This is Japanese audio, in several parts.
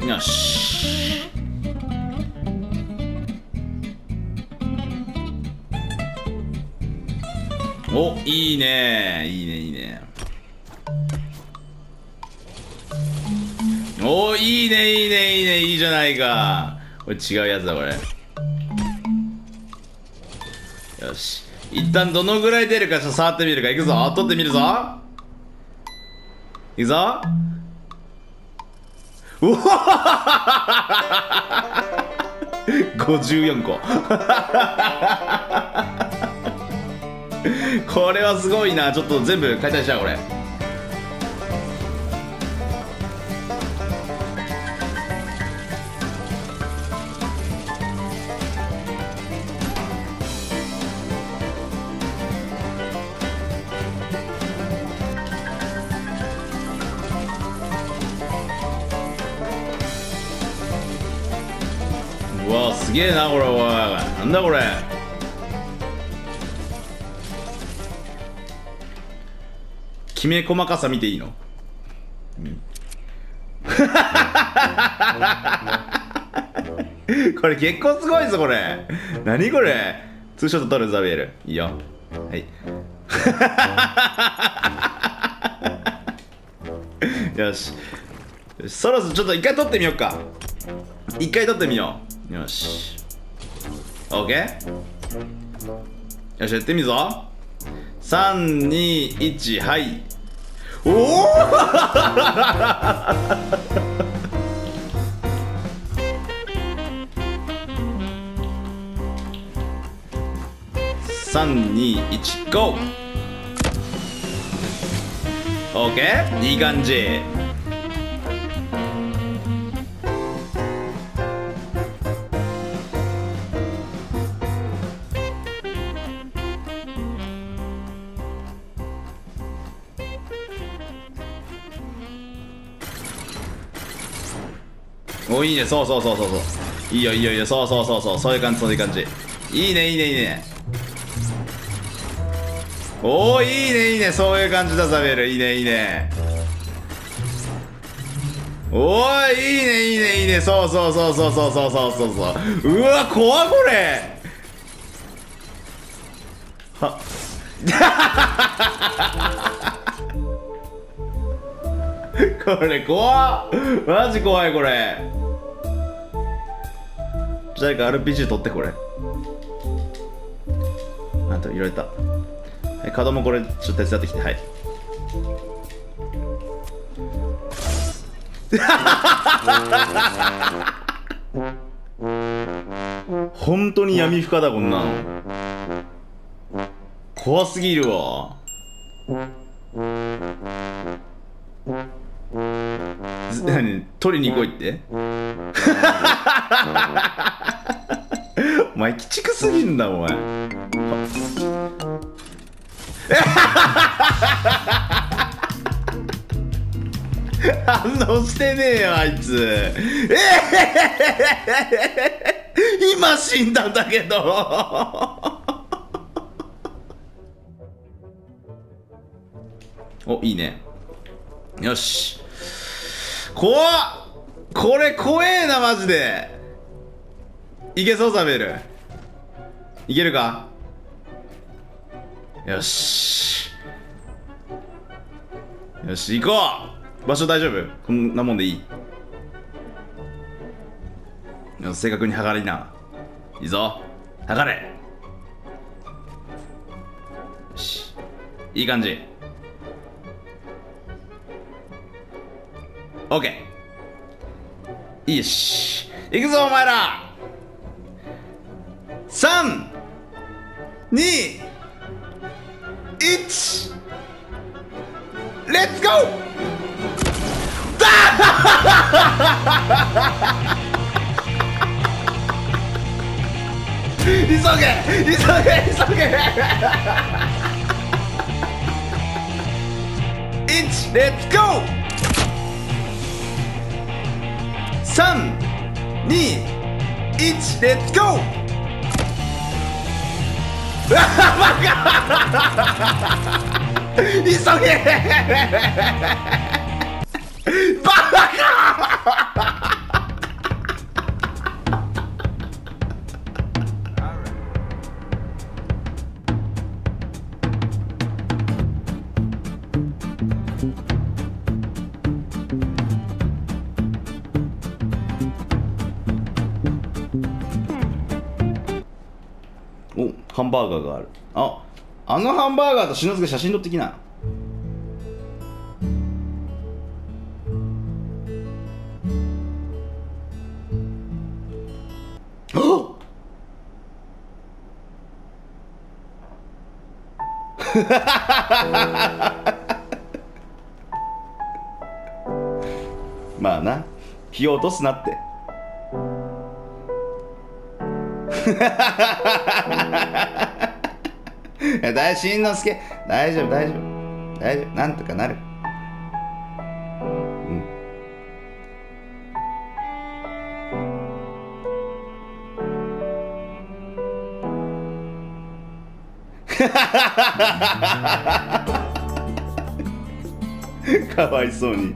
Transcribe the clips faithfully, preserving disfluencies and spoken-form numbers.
よし。お、いいね、いいね、いいね。お、いいね、いいね、いいね、いいじゃないか。これ違うやつだ、これ。よし。一旦どのぐらい出るかちょっと触ってみるか。いくぞ、取ってみるぞ。いくぞ。うわごじゅうよんここれはすごいな。ちょっと全部解体しちゃうこれ。うわすげえなこれ。おいなんだこれ。きめ細かさ見ていいの、うん、これ結構すごいぞこれ。何これ。ツーショット撮るザビエルいいよ。はいよしよし、そろそろちょっと一回撮ってみようか。一回撮ってみよう。よし OK。 よしやってみるぞ。さんにいちはい。おおさんにいちゴー。 OK いい感じ。おいいね。そうそうそうそうそう。いいよいいよいいよ。そうそうそうそう。そういう感じそういう感じ。いいねいいねいいね。おおいいねいいね。そういう感じだザベル。いいねいいね。おーいいねいいねいいね。そうそうそうそうそうそうそうそうそう。うわ怖っこれ。はこれ怖っ。マジ怖いこれ。誰か アールピージー 取ってこれ。あといろいろと。はい、角もこれちょっと手伝ってきて。はい。本当に闇深だこんなの。怖すぎるわ。何取りに来いってお前鬼畜すぎんだお前。反応してねえよあいつ。えー、今死んだんだけどおいいね。よし怖っ。これ怖えなマジで。いけそうザベル。いけるか。よしよし行こう。場所大丈夫。こんなもんでいい。よし正確に測りな。いいぞ測れ。よしいい感じ。オッケー。よし行くぞお前ら。さんにいちレッツゴー。急げ急げ急げいちレッツゴー。さんにいちレッツゴー。うわバカ急げバカバーガーがある。あ、あのハンバーガーと篠塚写真撮ってきな。まあな、気を落とすなって。いや、大しんのすけ、大丈夫大丈夫大丈夫、なんとかなる。うん。かわいそうに。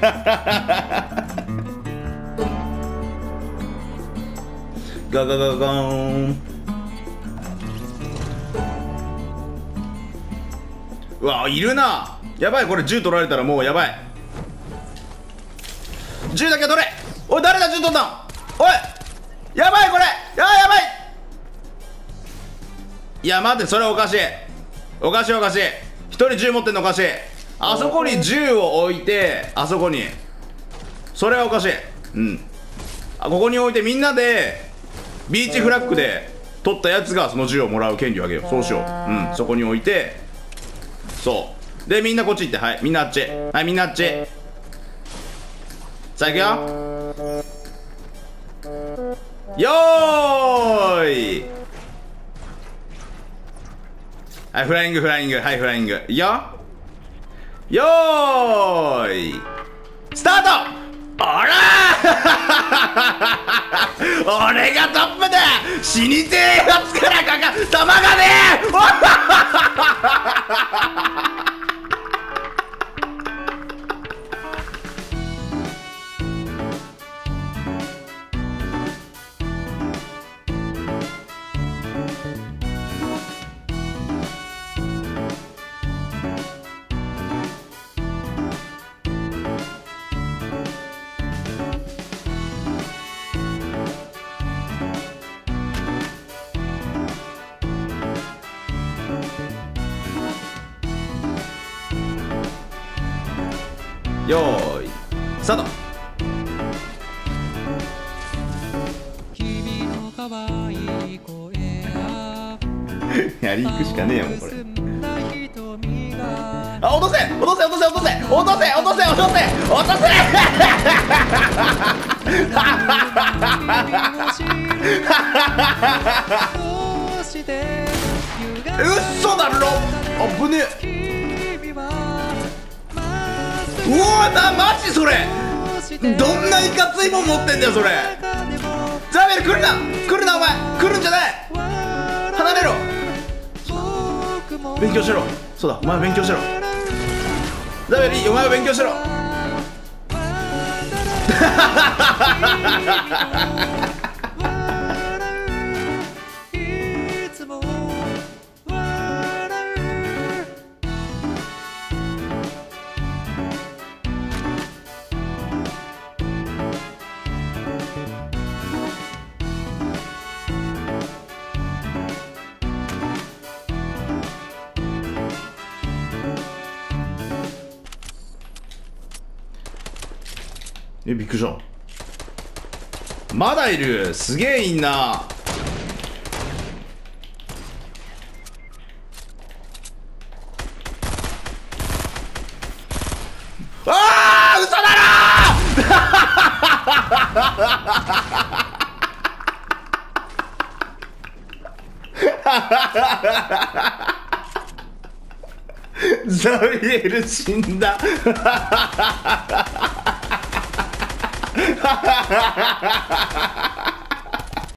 ガガガガーン。うわ、いるな。やばい、これ銃取られたらもうやばい。銃だけ取れ。おい、誰だ銃取ったん。おい、やばいこれ。やばいやばい。いや待って、それおかしいおかしいおかしい。一人銃持ってんのおかしい。あそこに銃を置いて、あそこに、それはおかしい。うん、あ、ここに置いてみんなでビーチフラッグで取ったやつがその銃をもらう権利をあげよう。そうしよう。うん、そこに置いて、そうで、みんなこっち行って、はい、みんなあっち、はい、みんなあっち。さあ行くよ。よーい。はい、フライングフライング、はい、フライングいくよ。よーいスタート。あらー俺がトップだ。死にてえやつからかか弾がねよーいスタート。やり行くしかねえよもうこれ。あ、落とせ落とせ落とせ落とせ落とせ落とせ落とせ落とせ落とせうっそだろ。あぶねえ。うわーな、マジそれ。どんないかついもん持ってんだよそれ。ザベル来るな来るな、お前来るんじゃない。離れろ。勉強しろ。そうだ、お前は勉強しろ。ザベル、お前は勉強しろ。え、びっくりした。まだいる。すげえいんな。あー、嘘だろーザビエル死んだ。